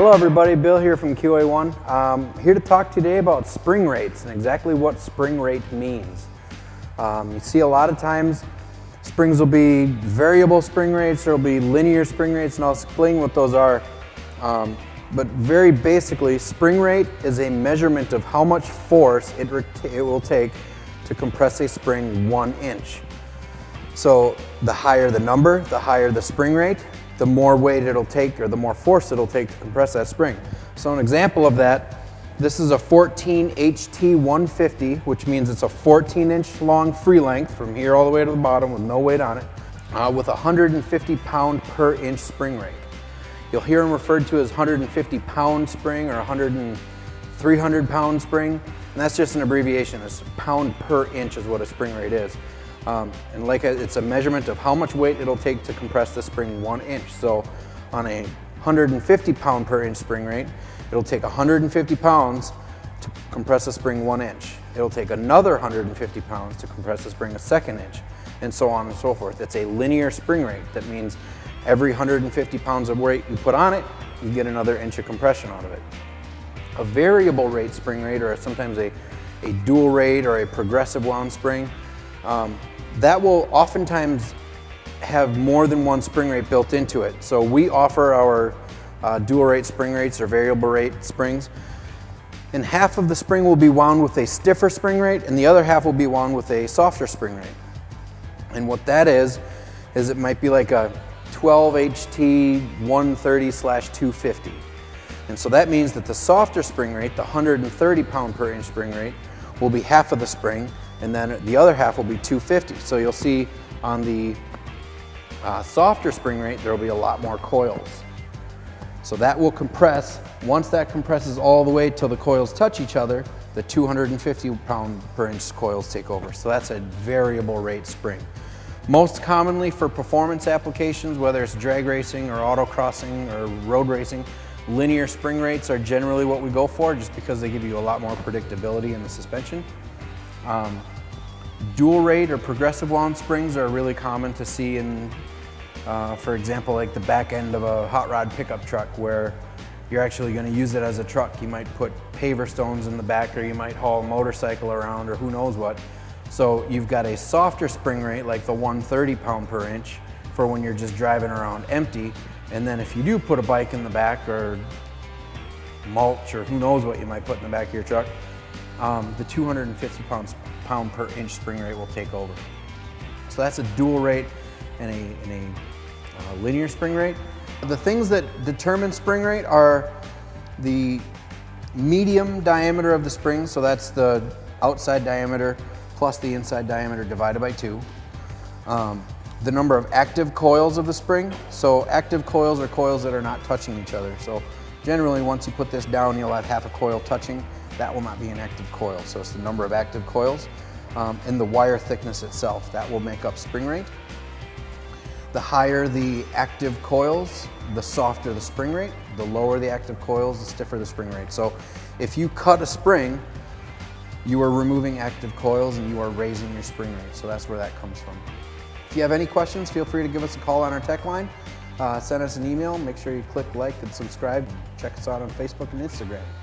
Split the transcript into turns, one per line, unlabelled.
Hello everybody, Bill here from QA1. Here to talk today about spring rates and exactly what spring rate means. You see a lot of times springs will be variable spring rates, there will be linear spring rates, and I'll explain what those are. But very basically, spring rate is a measurement of how much force it will take to compress a spring 1 inch. So the higher the number, the higher the spring rate, the more weight it'll take or the more force it'll take to compress that spring. So an example of that, this is a 14 HT 150, which means it's a 14-inch long free length from here all the way to the bottom with no weight on it, with a 150 pound per inch spring rate. You'll hear them referred to as 150 pound spring or 300 pound spring, and that's just an abbreviation. It's pound per inch is what a spring rate is. And it's a measurement of how much weight it'll take to compress the spring 1 inch. So on a 150 pound per inch spring rate, it'll take 150 pounds to compress a spring 1 inch. It'll take another 150 pounds to compress the spring a 2nd inch, and so on and so forth. It's a linear spring rate. That means every 150 pounds of weight you put on it, you get another inch of compression out of it. A variable rate spring rate, or sometimes a dual rate or a progressive wound spring, that will oftentimes have more than one spring rate built into it. So we offer our dual rate spring rates or variable rate springs, and half of the spring will be wound with a stiffer spring rate and the other half will be wound with a softer spring rate. And what that is it might be like a 12 HT 130/250. And so that means that the softer spring rate, the 130 pound per inch spring rate, will be half of the spring, and then the other half will be 250. So you'll see on the softer spring rate, there will be a lot more coils. So that will compress. Once that compresses all the way till the coils touch each other, the 250 pound per inch coils take over. So that's a variable rate spring. Most commonly for performance applications, whether it's drag racing or autocrossing or road racing, linear spring rates are generally what we go for, just because they give you a lot more predictability in the suspension. Dual rate or progressive wound springs are really common to see in, for example, like the back end of a hot rod pickup truck, where you're actually going to use it as a truck. You might put paver stones in the back, or you might haul a motorcycle around, or who knows what. So you've got a softer spring rate like the 130 pound per inch for when you're just driving around empty. And then if you do put a bike in the back, or mulch, or who knows what you might put in the back of your truck, the 250 pound per inch spring rate will take over. So that's a dual rate and a linear spring rate. The things that determine spring rate are the medium diameter of the spring, so that's the outside diameter plus the inside diameter divided by 2. The number of active coils of the spring. So active coils are coils that are not touching each other. So generally, once you put this down, you'll have half a coil touching. That will not be an active coil. So it's the number of active coils and the wire thickness itself. That will make up spring rate. The higher the active coils, the softer the spring rate. The lower the active coils, the stiffer the spring rate. So if you cut a spring, you are removing active coils and you are raising your spring rate. So that's where that comes from. If you have any questions, feel free to give us a call on our tech line. Send us an email. Make sure you click like and subscribe. Check us out on Facebook and Instagram.